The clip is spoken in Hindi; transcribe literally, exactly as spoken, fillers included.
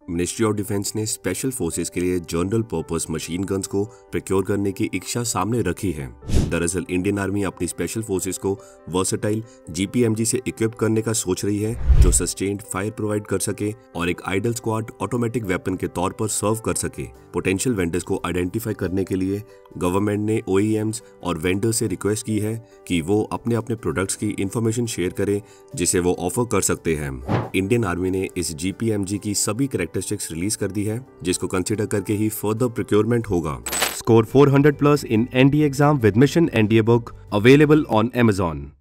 मिनिस्ट्री ऑफ डिफेंस ने स्पेशल फोर्सेस के लिए जनरल पर्पस मशीन गन्स को प्रोक्योर करने की इच्छा सामने रखी है। दरअसल इंडियन आर्मी अपनी स्पेशल फोर्सेस को वर्सेटाइल जीपीएमजी से इक्विप करने का सोच रही है, जो सस्टेन्ड फायर प्रोवाइड कर सके और एक आइडल स्क्वाड ऑटोमेटिक वेपन के तौर पर सर्व कर सके। पोटेंशियल वेंडर्स को आइडेंटिफाई करने के लिए गवर्नमेंट ने ओईएम्स और वेंडर्स से रिक्वेस्ट की है कि वो अपने अपने प्रोडक्ट्स की इंफॉर्मेशन शेयर करें, जिसे वो ऑफर कर सकते हैं। इंडियन आर्मी ने इस जीपीएमजी की सभी कैरेक्टरिस्टिक्स रिलीज कर दी है, जिसको कंसीडर करके ही फर्दर प्रोक्योरमेंट होगा। Score four hundred plus in N D A exam with Mission N D A book, available on Amazon.